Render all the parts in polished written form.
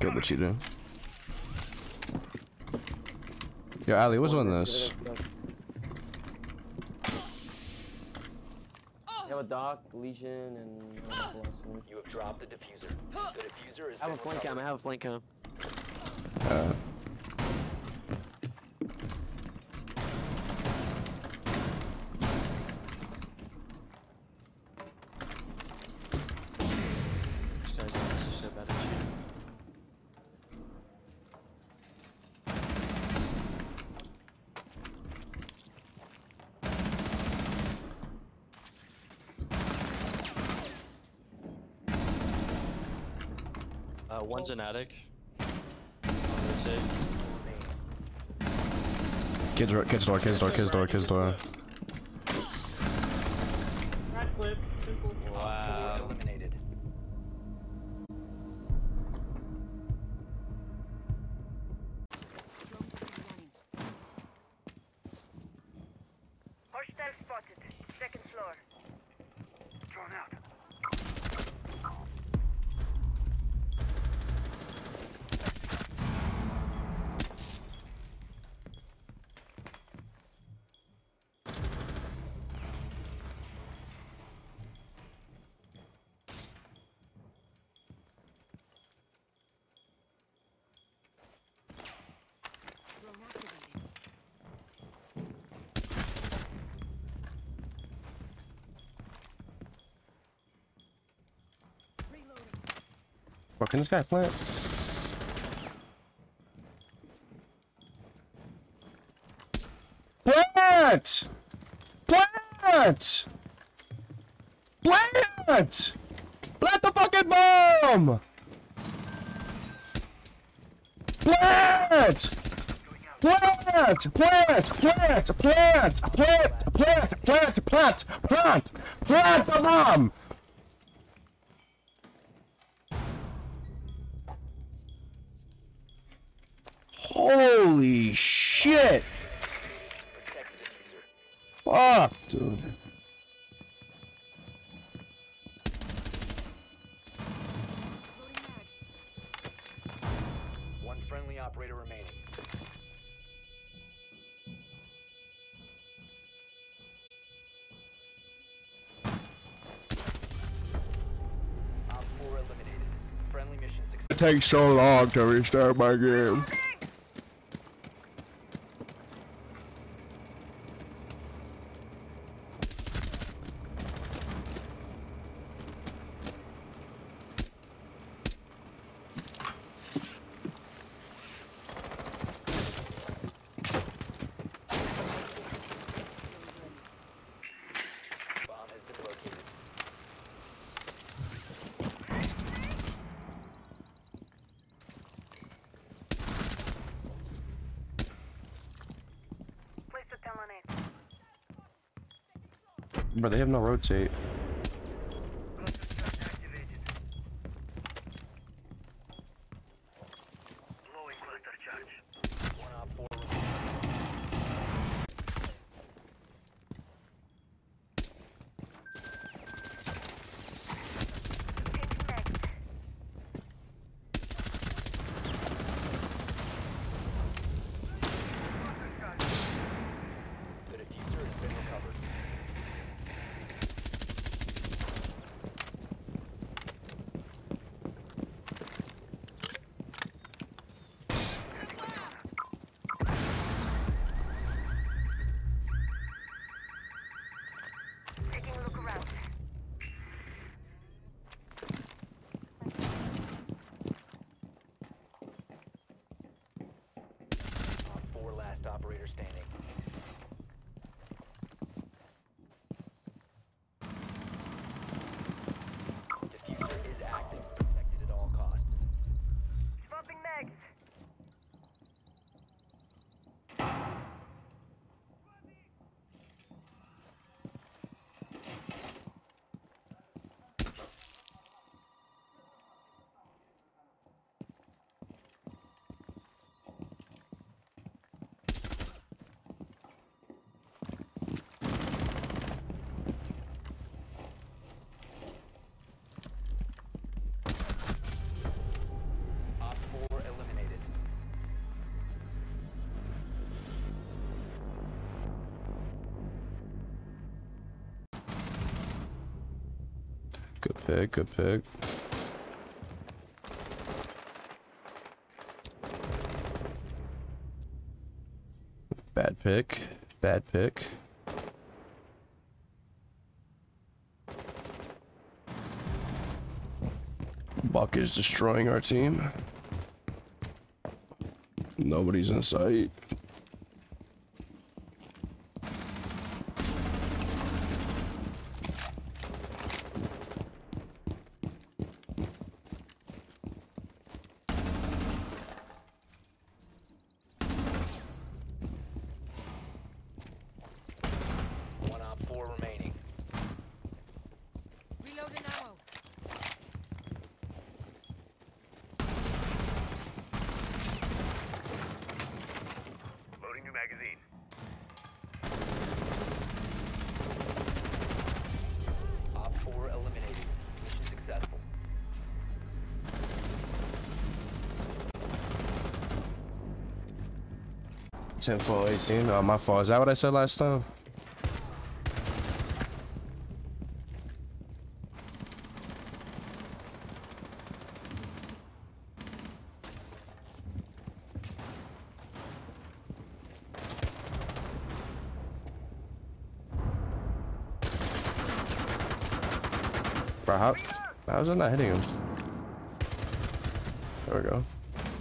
Killed the cheater. Yo, Ali, what's on this? I have a Doc, Legion, and you have dropped the diffuser. The diffuser is. I have a flank cam. I have a flank cam. One's an attic. Kids door. Right clip, simple. Wow. Eliminated. Hostile spotted. Second floor. Drawn out. Bro, can this guy plant? Plant! Plant! Plant! Plant the fucking bomb! Plant! Plant! Plant the bomb! Holy shit! Fuck, dude. One friendly operator remaining. Op 4 eliminated. Friendly mission success. It takes so long to restart my game. Bomb has been located. Place the Talonade. Bro, they have no rotate. Cluster activated. Blowing cluster charge. One Op 4 remaining. Hit next. The diffuser has been recovered. Good pick, good pick. Bad pick, bad pick. Buck is destroying our team. Nobody's in sight. One op 4 remaining. Reloading ammo. Loading new magazine. Op 4 eliminated. Mission successful. Ten, 18. Oh, my fault. Is that what I said last time? Bro, how is it not hitting him? There we go.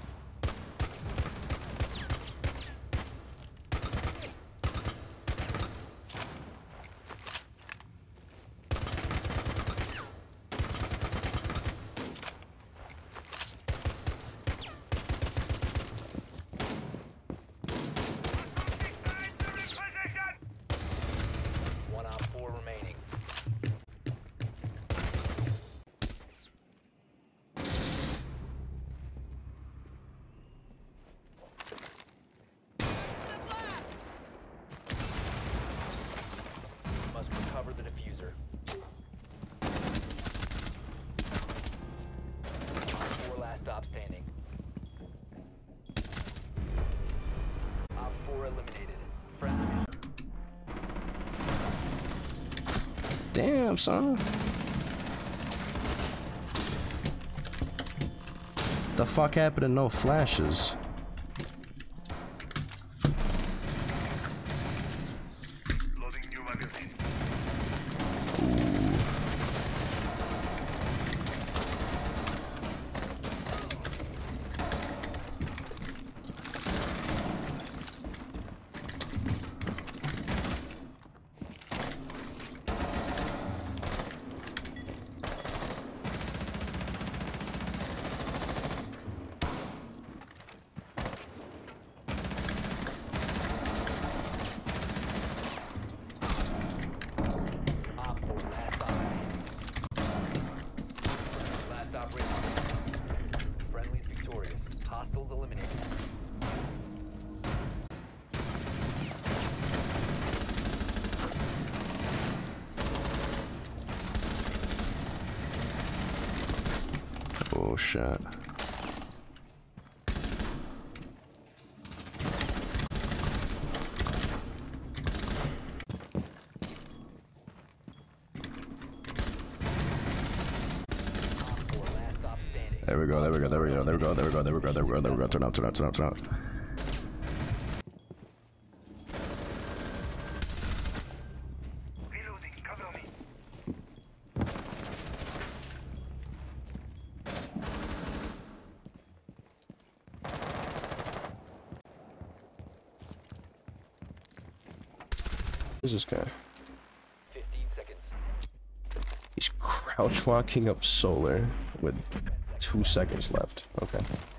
One op 4 remaining. Must recover the diffuser. Op 4 last stop standing. Op 4 eliminated. Friendly mission. Damn, son. The fuck happened to no flashes? Loading new magazine. Op 4 last stop. Last operator. Friendly's victorious. Hostiles eliminated. Oh shit. Op 4 last stop standing. There we go, there we go, there we go, there we go, there we go, there we go, there we go, there we go. Turn out, turn out, turn out, turn out. Reloading. Cover me. Who's this guy? 15 seconds. He's crouch walking up solar with 2 seconds left. Okay.